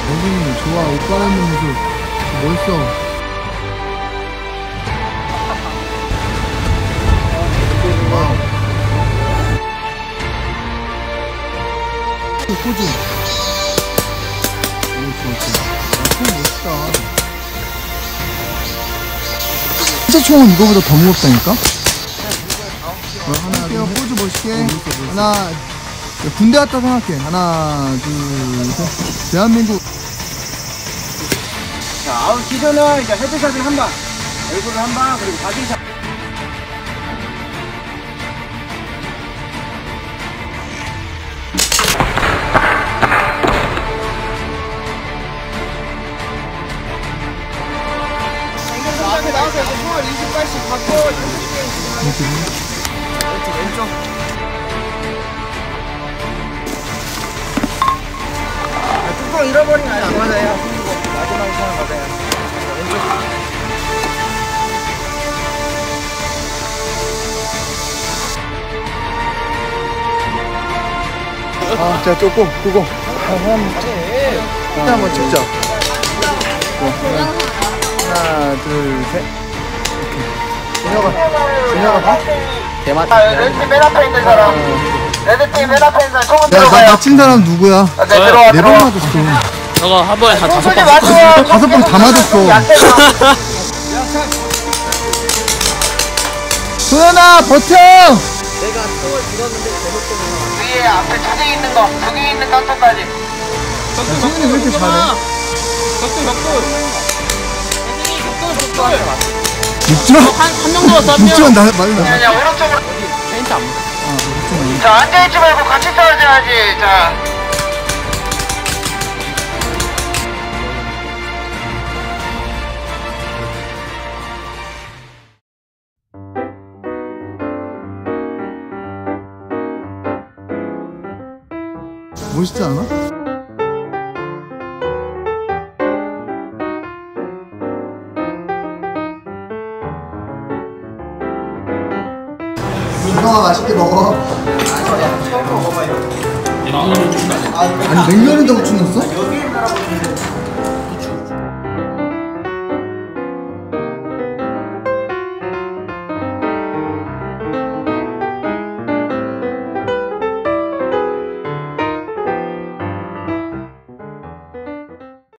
여기 좋아. 옷 갈아입는 모습 멋있어. 와우. 포즈. 오, 좋아. 총 멋있다. 진짜 총은 이거보다 더 무겁다니까? 하나, 둘, 포즈 멋있게. 하나, 군대 갔다 생각해. 하나, 둘, 셋. 대한민국. 자, 아웃 기존은 이제 헤드샷을 한 방, 얼굴을 한 방, 그리고 바디샷. 앞에 나와서 이제 총알 20발씩 받고 왼쪽. 뚜껑 잃어버리면 안 맞아요. 마지막에 사람 맞아요. 왼쪽. 아, 자, 조금, 그거. 일단 한번 찍자. 하나, 둘, 셋. 준혁아 봐. 대만. 레드팀 맨 앞에 있는 사람. 레드팀 맨 앞에 있는 사람 총은 들어가요. 나 맞힌 사람 누구야? 네, 들어와. 네 번 맞았어. 저거 한 번에 한 5번. 다섯 번 다 맞았어. 소연아, 버텨! 내가 총을 들었는데 잘못 위에 앞에 두 개 있는 거, 두 개 있는 깡통까지. 소연이 왜 이렇게 잘해? 묵지마? 한 명 들었어, 한 명. 묵지마, 나, 맞아. 아니야, 오른쪽으로. 페인트 안 먹어. 자, 앉아있지 말고 같이 싸워줘야지. 자. 멋있지 않아? 준영아, 맛있게 먹어. 아니, 냉면에다 후추 넣었어?